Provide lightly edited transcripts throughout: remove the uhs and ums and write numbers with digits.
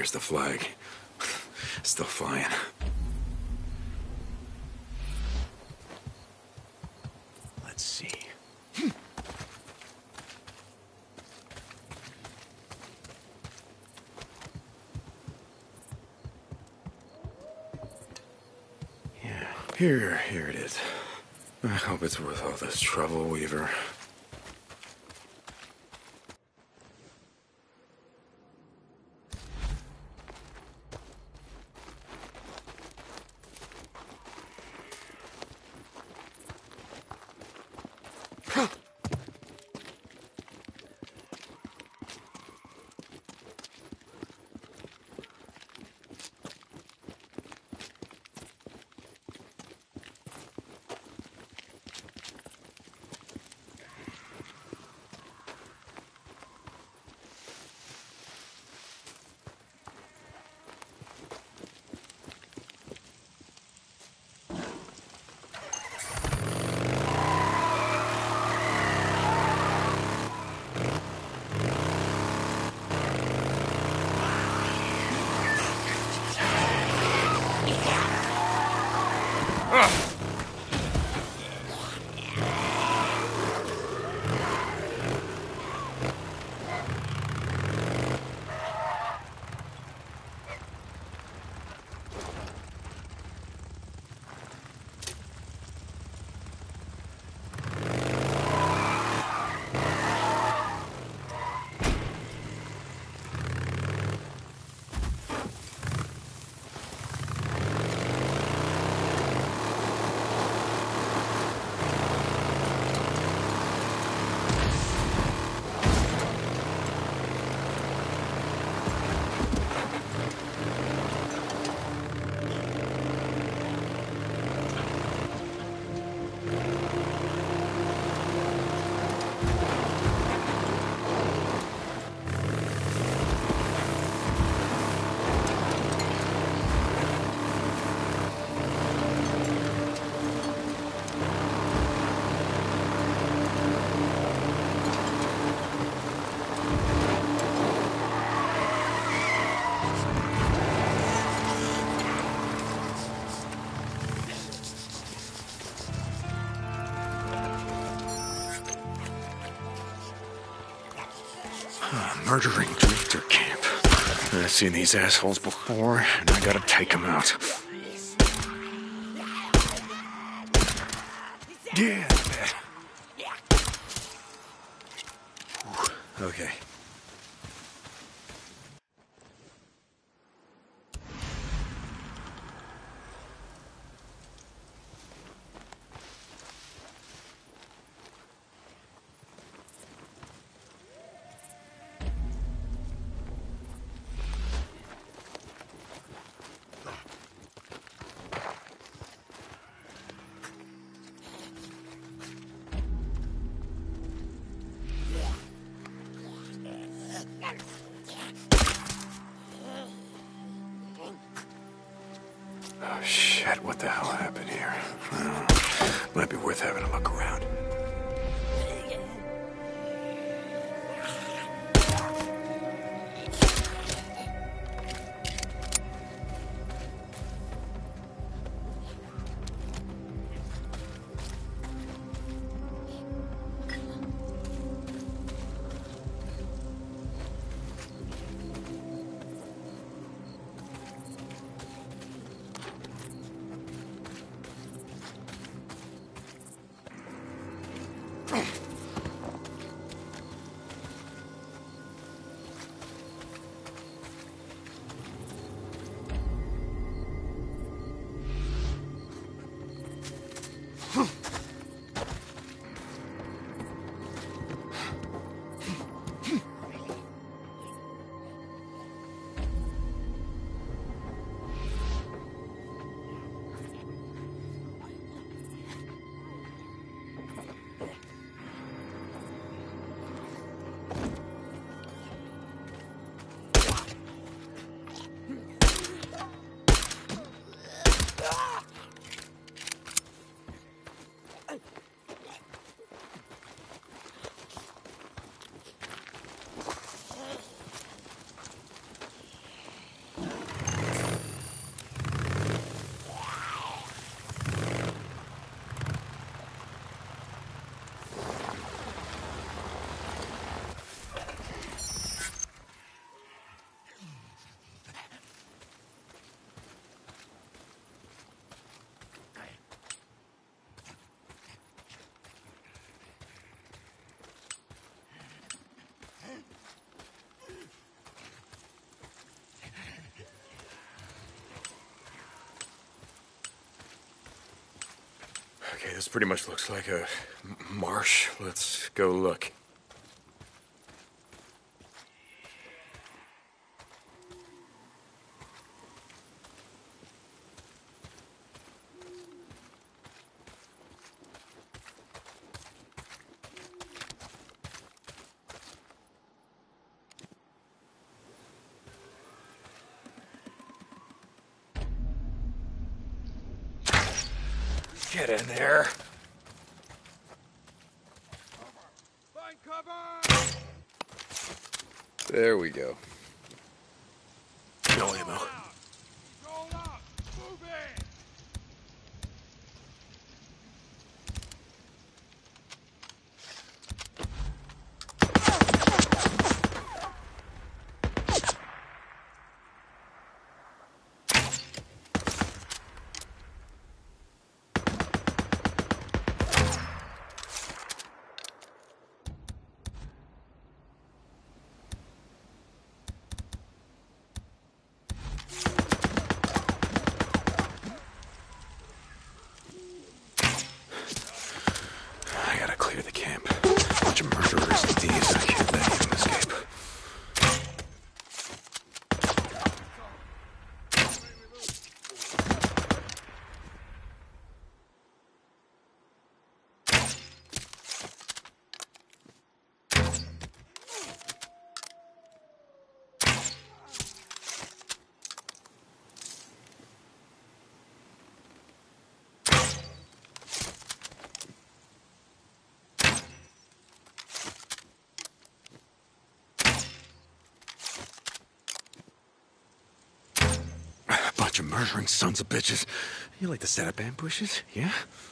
There's the flag. Still flying. Let's see. Yeah, here it is. I hope it's worth all this trouble, Weaver. Murdering drifter camp. I've seen these assholes before, and I gotta take them out. Yeah, I bet. Okay. Oh, shit, what the hell happened here? Well, might be worth having a look around. This pretty much looks like a marsh. Let's go look. Get in there. Find cover! There we go. No ammo. Roll up! Move it! I gotta clear the camp. Bunch of murderers and thieves. I can't let anyone escape. Bunch of murdering sons of bitches. You like to set up ambushes, yeah?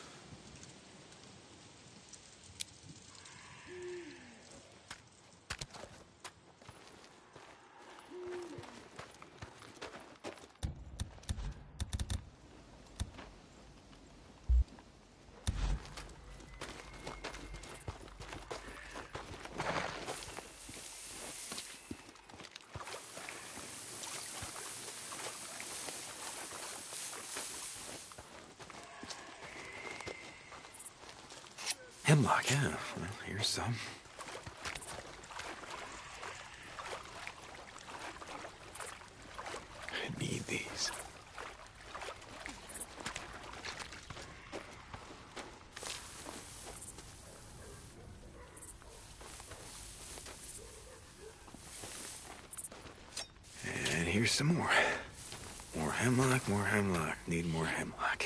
Hemlock, yeah. Well, here's some. I need these. And here's some more. More hemlock, more hemlock. Need more hemlock.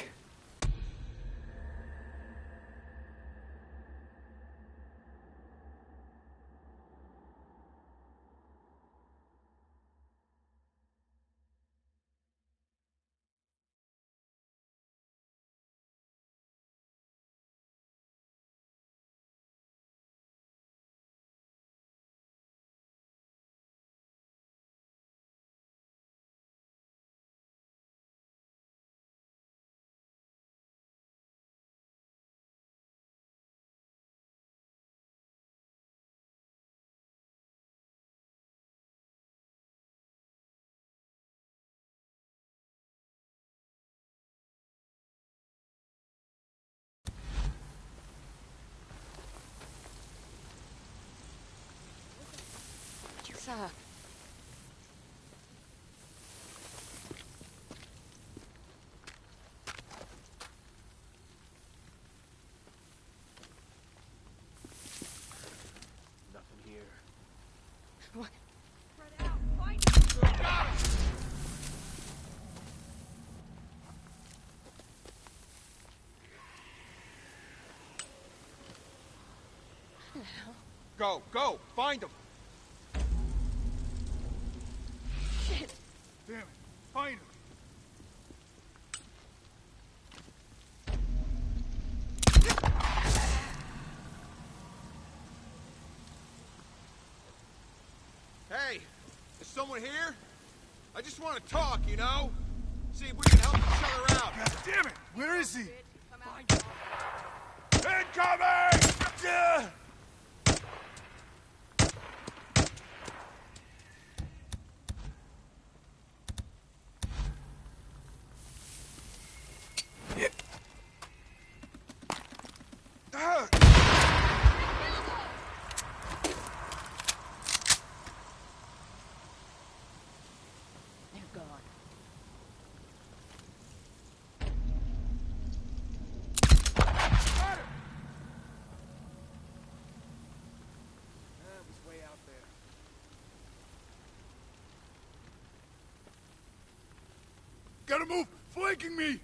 Suck. Nothing here. What? Spread out! Find it! Got him! The hell? Go! Go! Find him! Shit! Damn it! Find him! Hey! Is someone here? I just want to talk, you know? See if we can help each other out. God damn it! Where is he? Find him. Incoming! Yeah. Gotta move! Flanking me!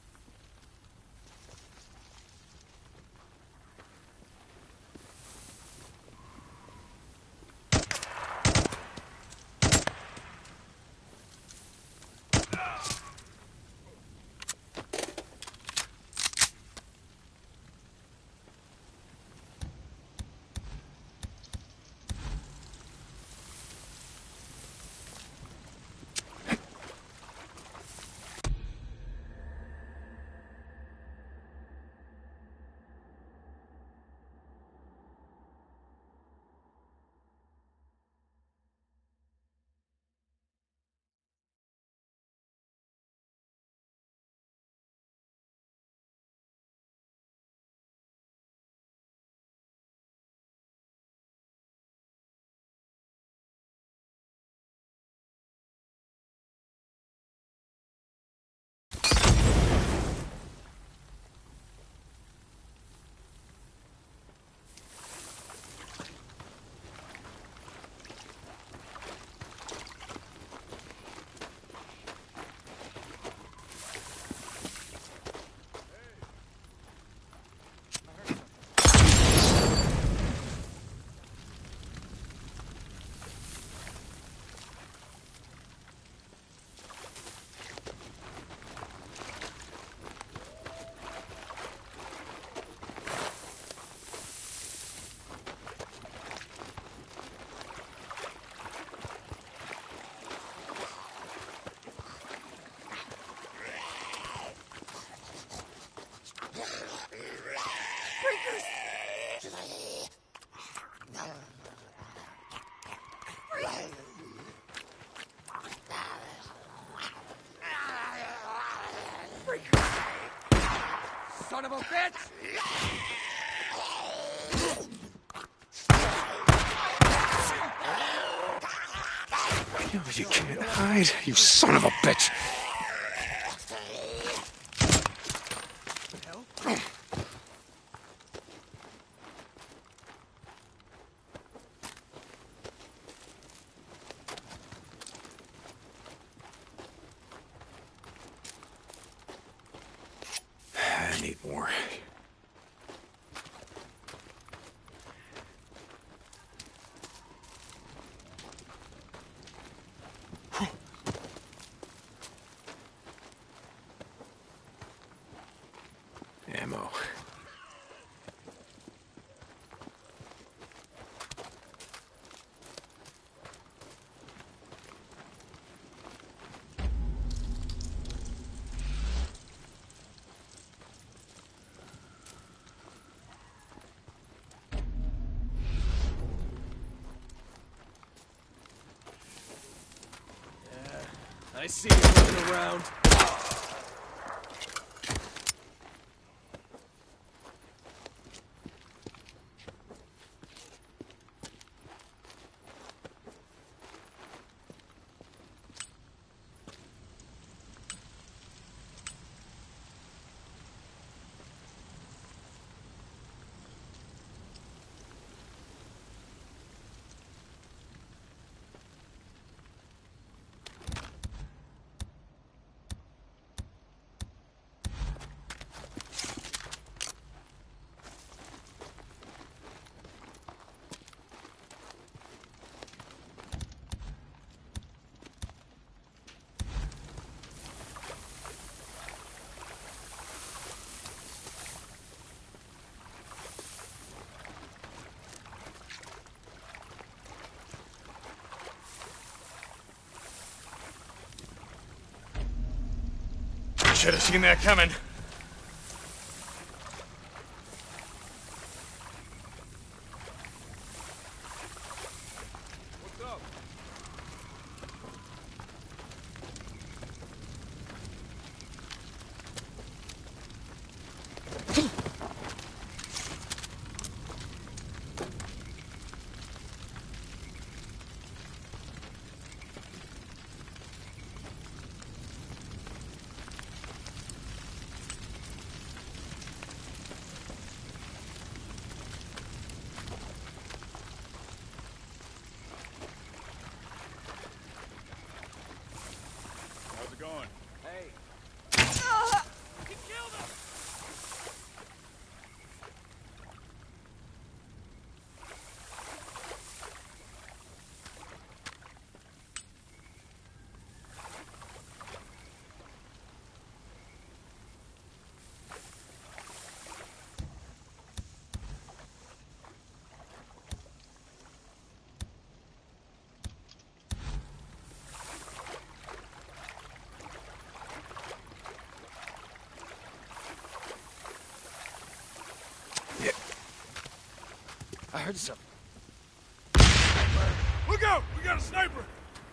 Son of a bitch! You can't hide, you son of a bitch! I need more. Ammo. I see you looking around. Should have seen that coming. What's up? heard something. Look out! We got a sniper!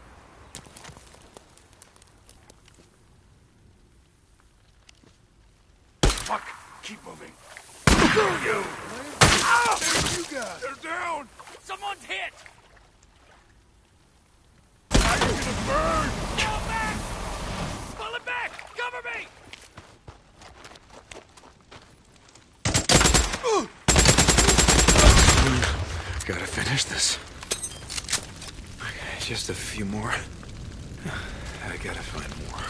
Fuck! Keep moving. Screw you! Ah! You guys! They're down! Someone's hit! Now you're gonna burn! Fall back! Pull it back! Cover me! Gotta finish this. Okay, just a few more. I gotta find more.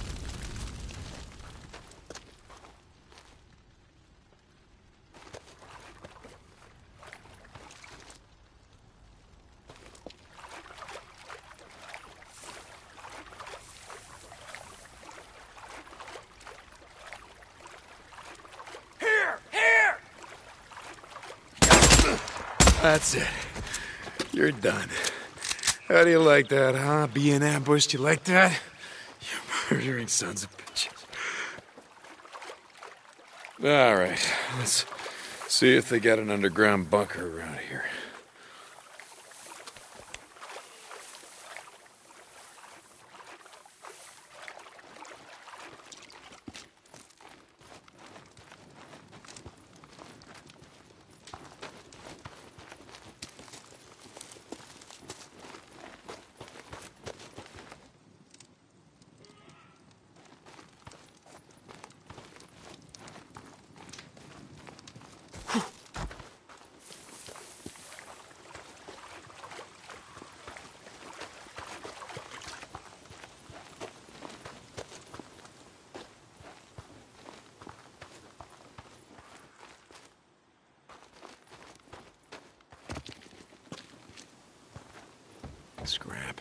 Here! That's it. You're done. How do you like that, huh? Being ambushed, you like that? You murdering sons of bitches. All right, let's see if they got an underground bunker around here. Scrap.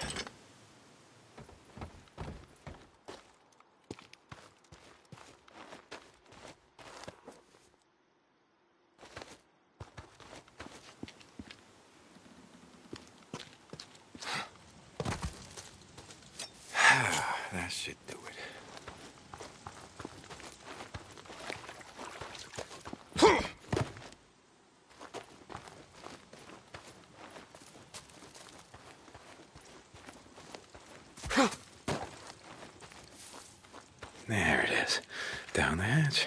That should do it. There it is. Down the hatch.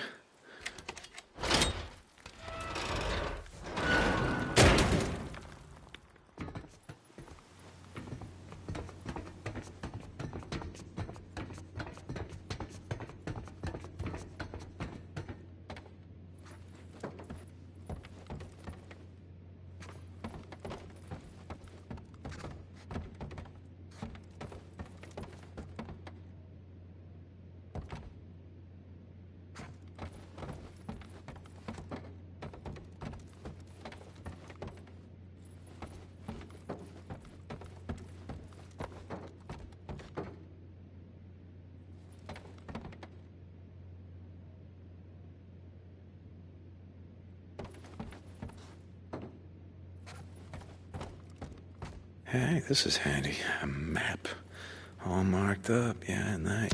Hey, this is handy. A map. All marked up. Yeah, nice.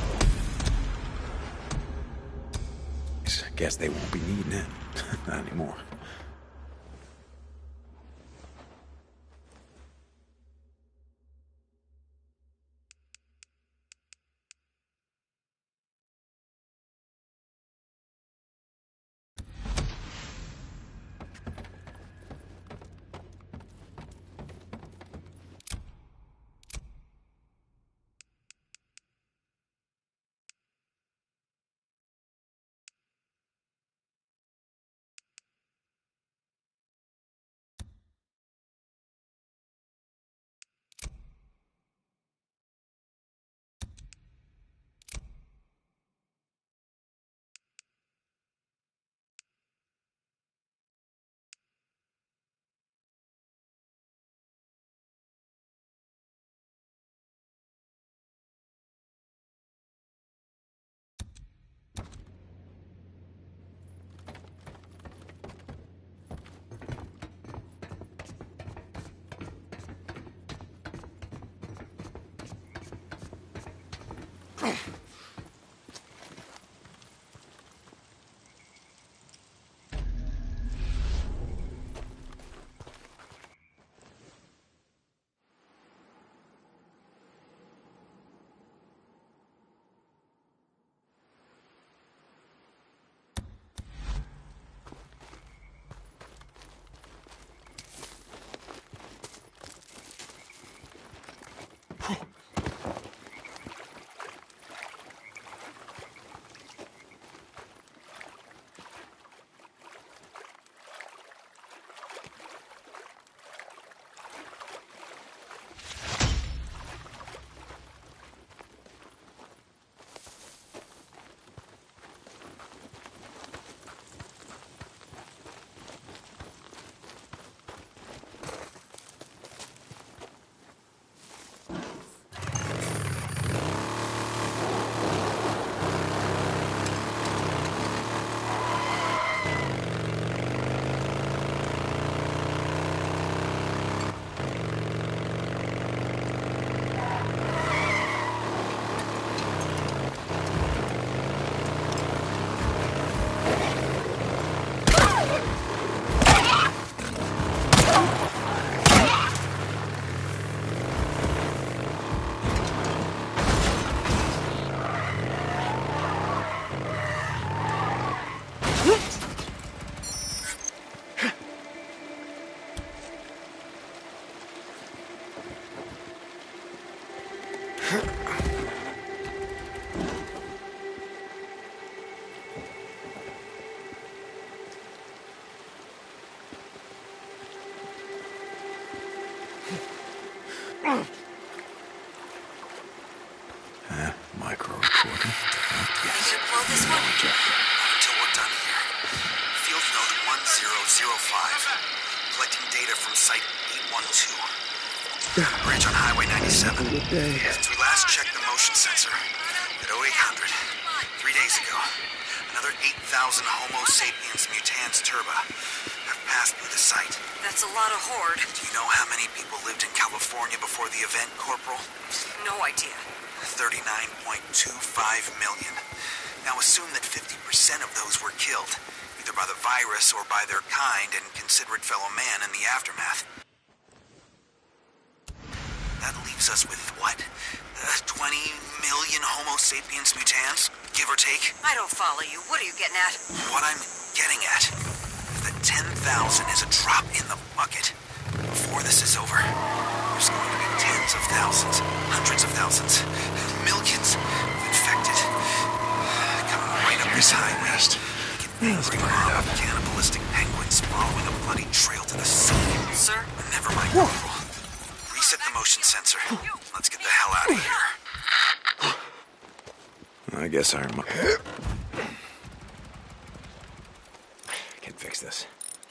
Guess they won't be needing it. Not anymore. check. Until we're done here. Field note 1005. Collecting data from site 812. Bridge on Highway 97. Good day. Since we last checked the motion sensor at 0800, 3 days ago, another 8,000 Homo sapiens mutans turba have passed through the site. That's a lot of horde. Do you know how many people lived in California before the event, Corporal? No idea. 39.25 million. Now assume that 50% of those were killed, either by the virus or by their kind and considerate fellow man in the aftermath. That leaves us with, what? 20 million Homo sapiens mutans, give or take? I don't follow you. What are you getting at? What I'm getting at is that 10,000 is a drop in the bucket. Before this is over, there's going to be tens of thousands, hundreds of thousands, millions of infected. Coming right up this highway. Like an angry mob of cannibalistic penguins following a bloody trail to the sea. Sir? Never mind, Corporal. Reset the motion sensor. Let's get the hell out of here. I guess I can fix this.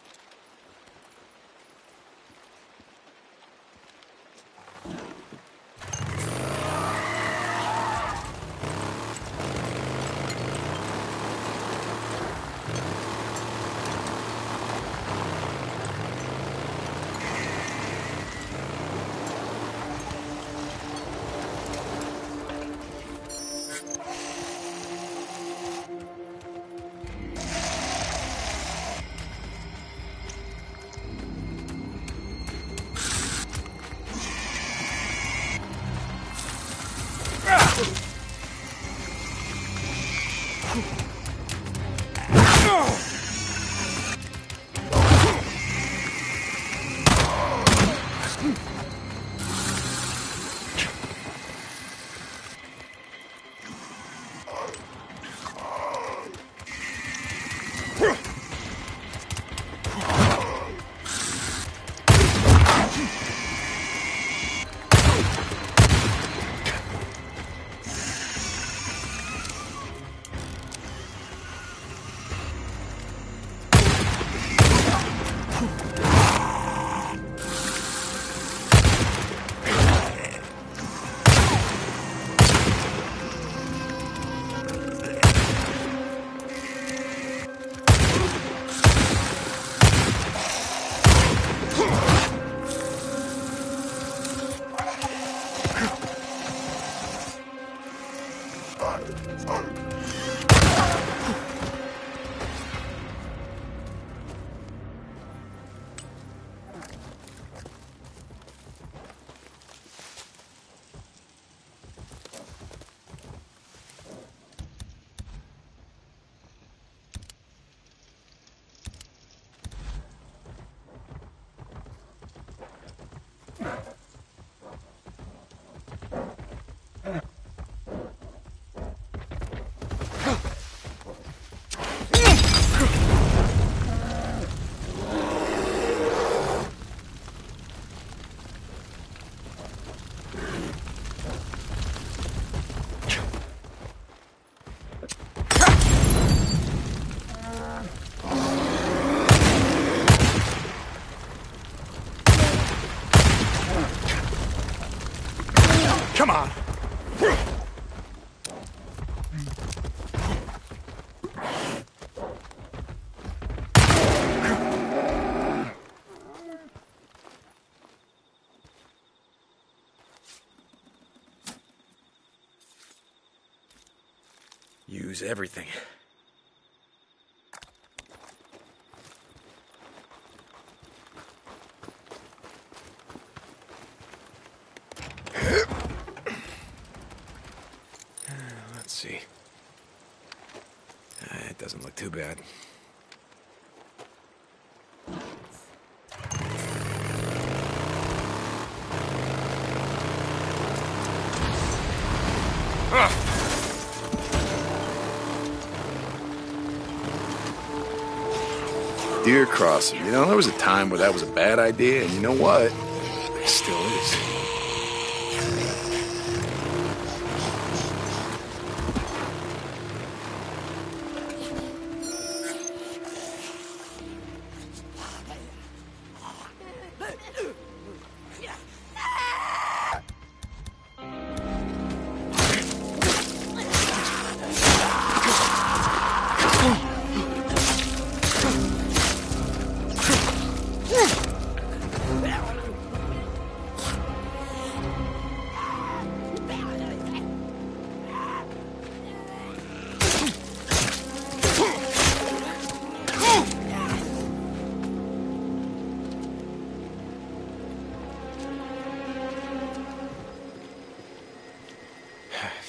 Come on. Use everything. Let's see. It doesn't look too bad. Deer crossing. You know, there was a time where that was a bad idea, and you know what? It still is.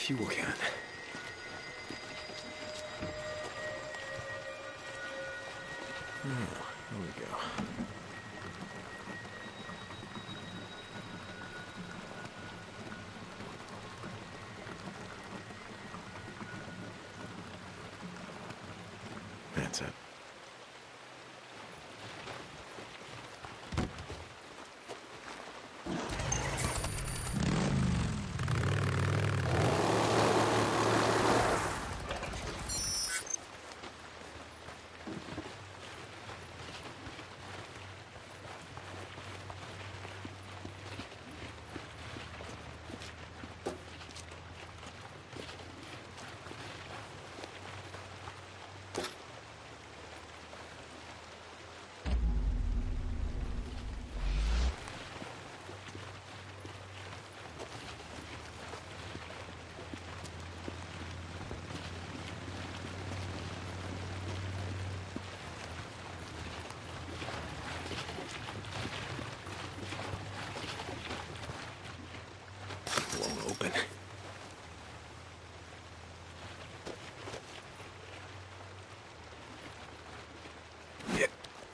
fuel can. Oh, here we go. That's it. Won't open. Yeah.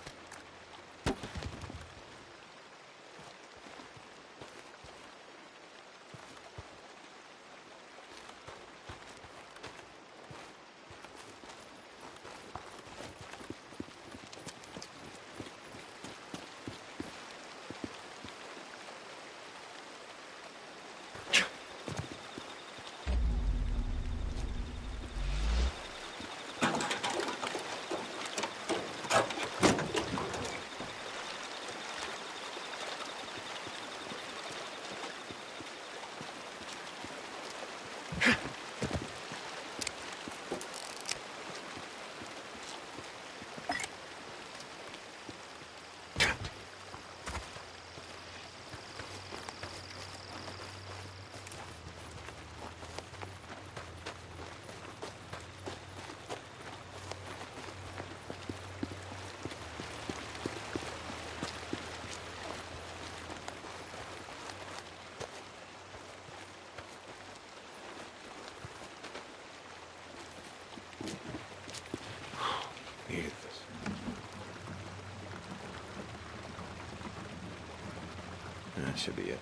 Needed this. That should be it.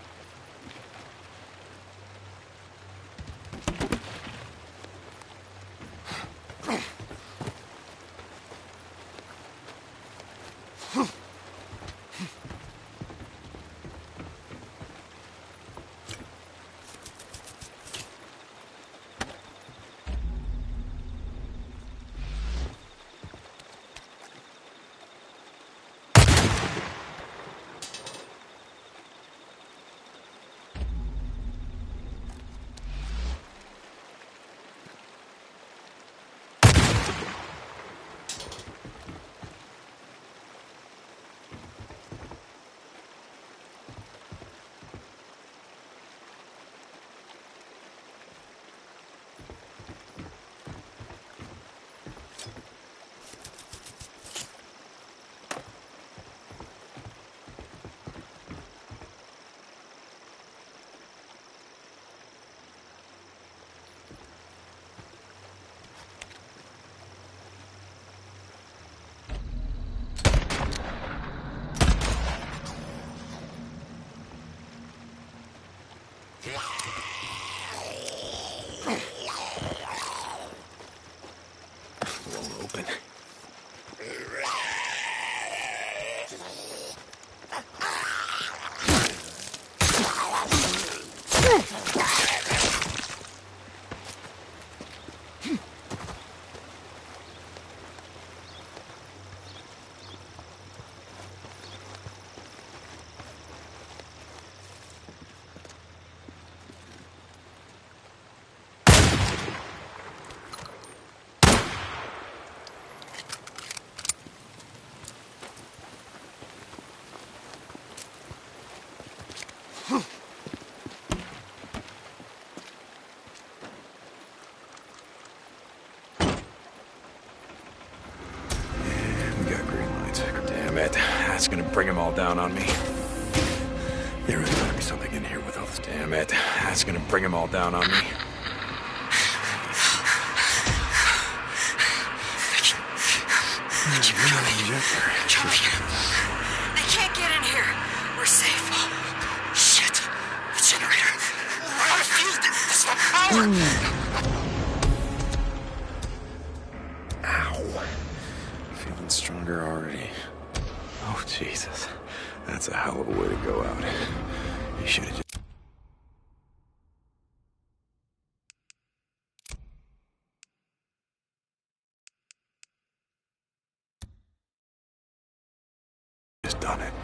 Won't open. We got green lights. Damn it. That's gonna bring them all down on me. There is gotta be something in here with all this. Damn it. That's gonna bring them all down on me. Keep coming. Jump here. They can't get in here. We're safe. Shit. The generator. I refused it. It's the power. Ow. Feeling stronger already. Oh, Jesus. That's a hell of a way to go out. You should have just done it.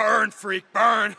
Burn, freak, burn!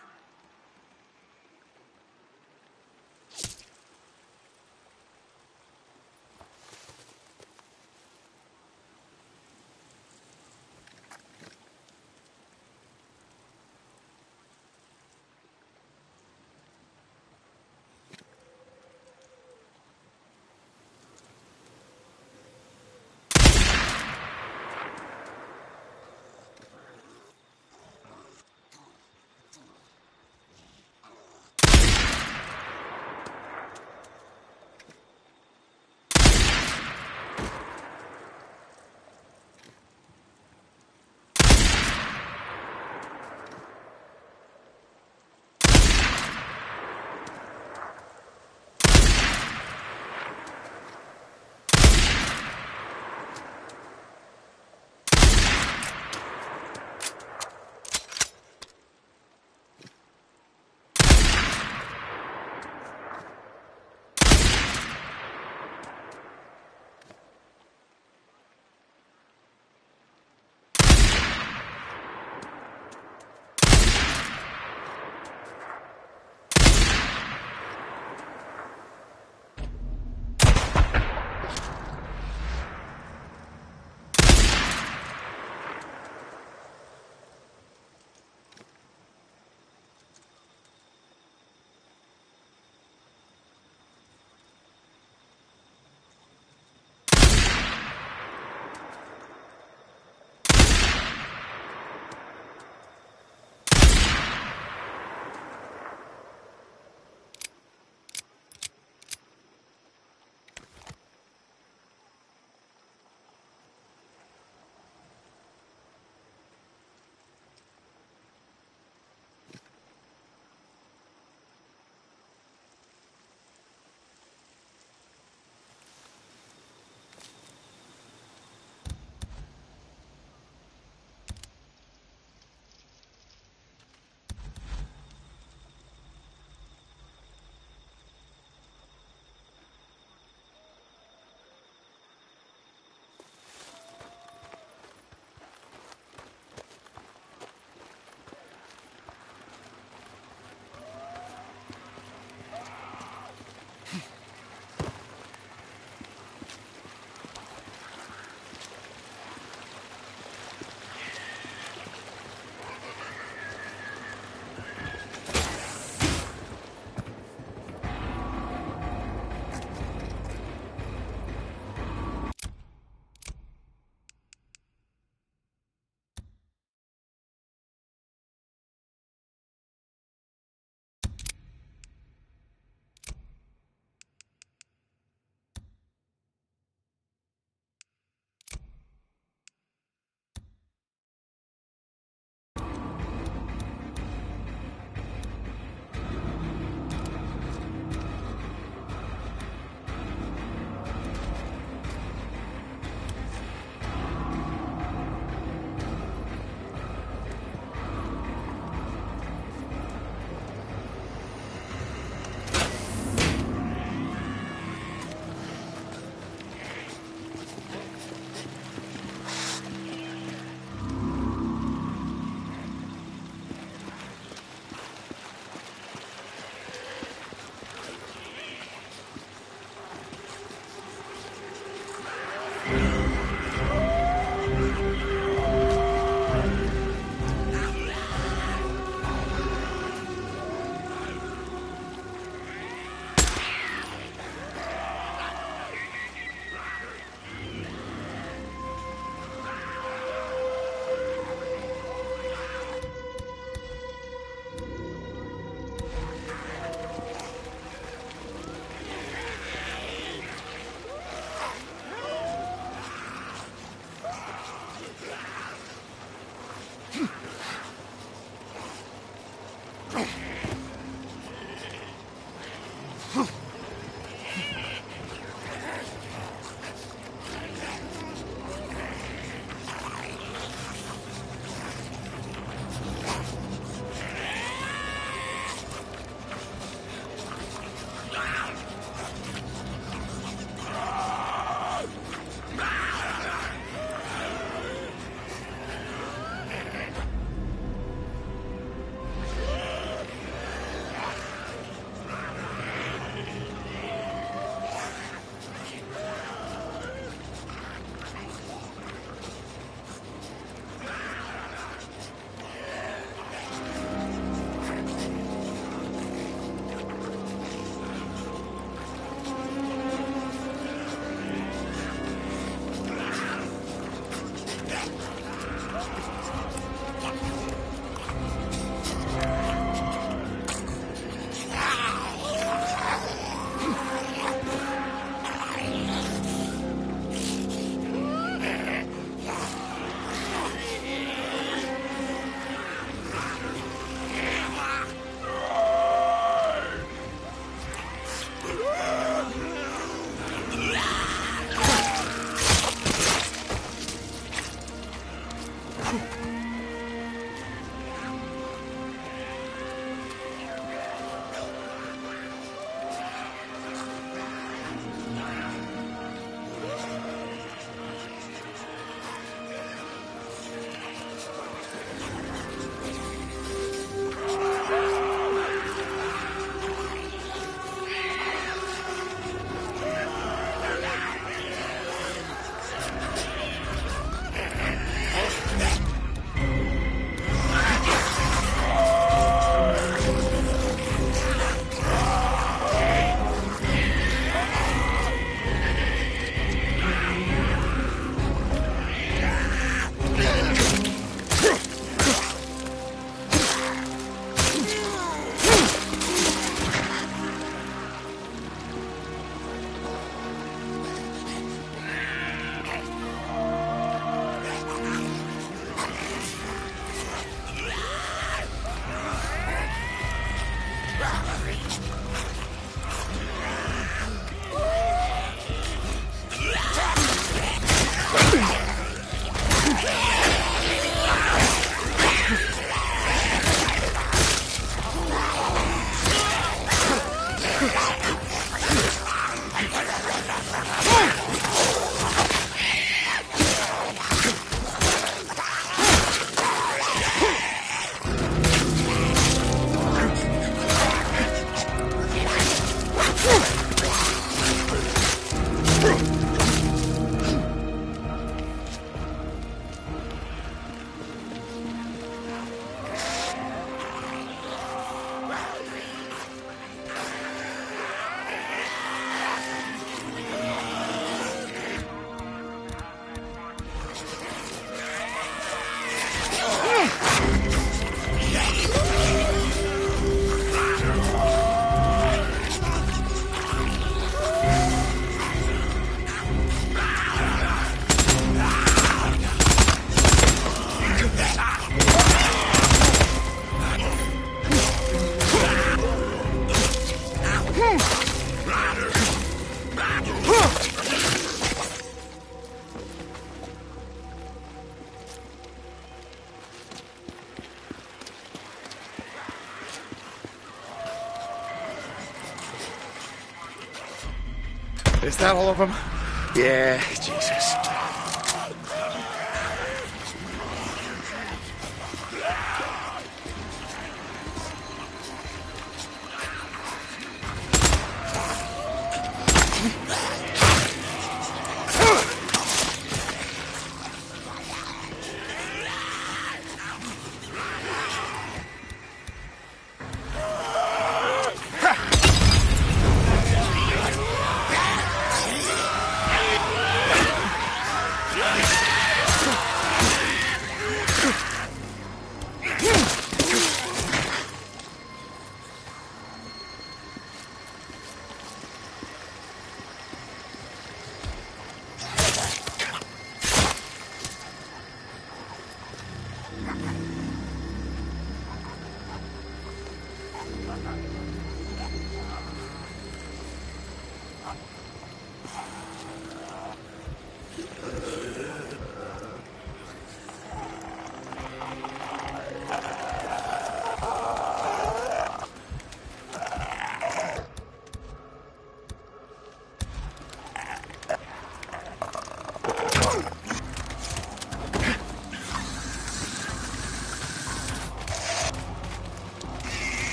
Is that all of them? Yeah, Jesus.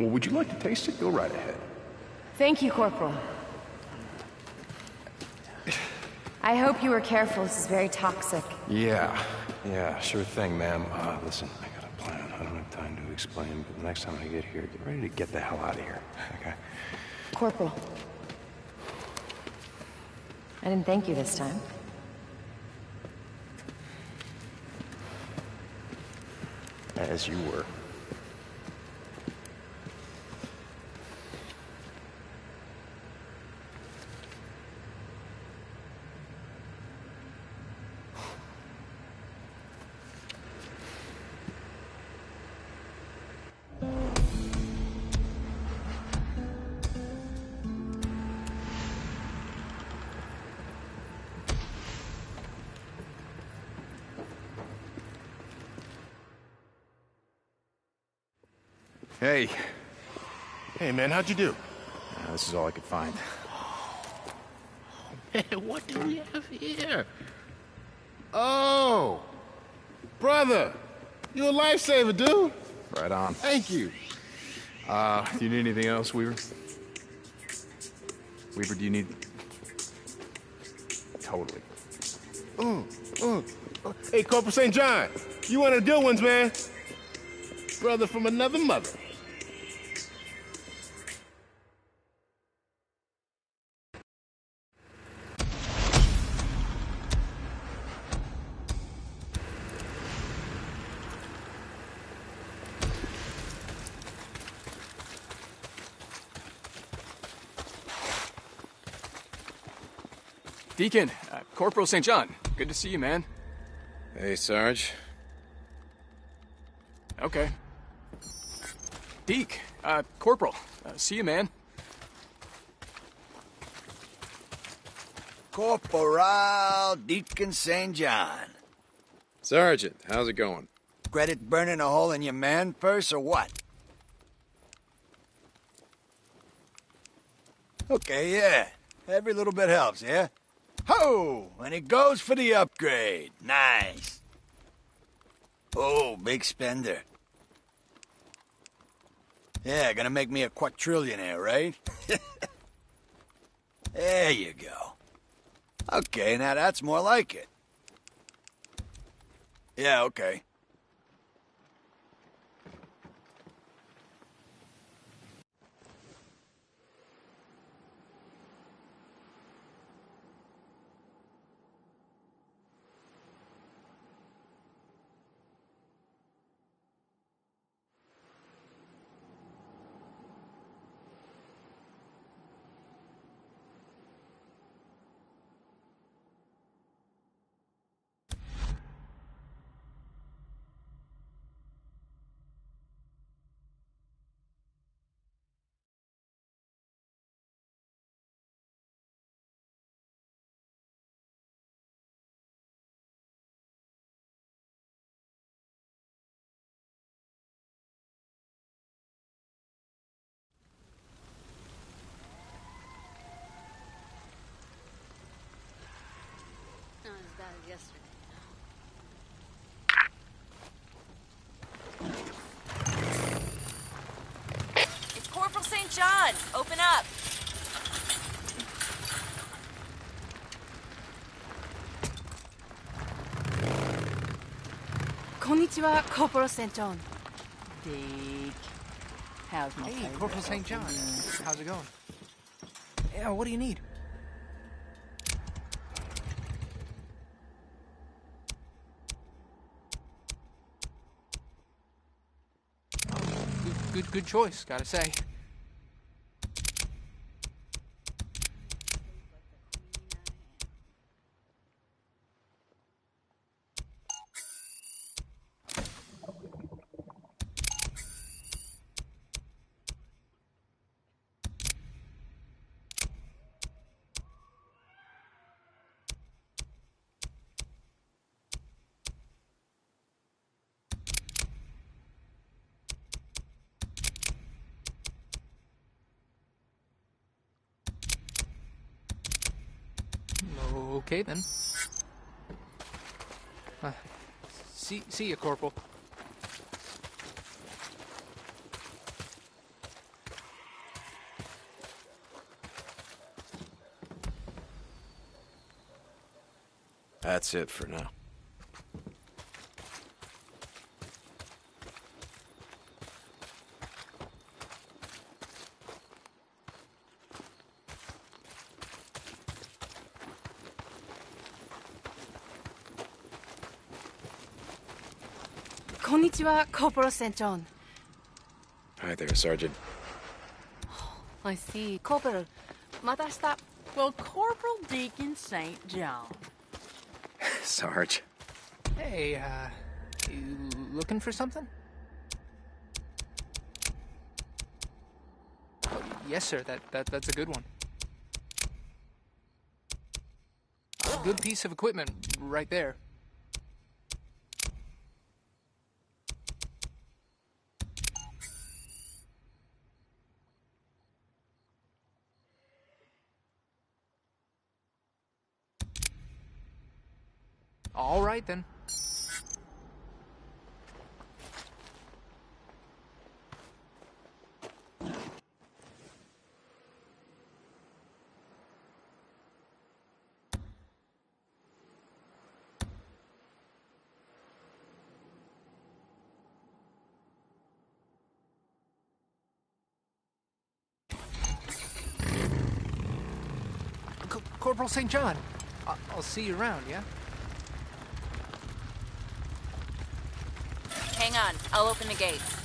Well, would you like to taste it? Go right ahead. Thank you, Corporal. I hope you were careful. This is very toxic. Yeah, sure thing, ma'am. Listen, I got a plan. I don't have time to explain, but the next time I get here, get ready to get the hell out of here, okay? Corporal. I didn't thank you this time. As you were. Hey. Hey, man, how'd you do? This is all I could find. Hey, what do we have here? Oh! Brother! You a lifesaver, dude! Right on. Thank you. Do you need anything else, Weaver? Weaver, do you need... Totally. Hey, Corporal St. John, you one of the good ones, man. Brother from another mother. Deacon, Corporal St. John. Good to see you, man. Hey, Sarge. Okay. Deke, Corporal. See you, man. Corporal Deacon St. John. Sergeant, how's it going? Credit burning a hole in your man purse or what? Okay, yeah. Every little bit helps, yeah? Ho! And it goes for the upgrade. Nice. Oh, big spender. Yeah, gonna make me a quadrillionaire, right? There you go. Okay, now that's more like it. Yeah, okay. Not as bad as yesterday. It's Corporal St. John. Open up. Konnichiwa, Corporal St. John. Deke. How's my Hey, Corporal St. John. How's it going? Yeah, what do you need? Good choice, gotta say. Okay, then. See you, Corporal. That's it for now. Konnichiwa, Corporal St. John. Hi there, Sergeant. I see. Corporal, matashita. Well, Corporal Deacon St. John. Sarge. Hey, you looking for something? Oh, yes, sir. That's a good one. A good piece of equipment right there. All right, then. Corporal St. John, I'll see you around, yeah? Hang on, I'll open the gate.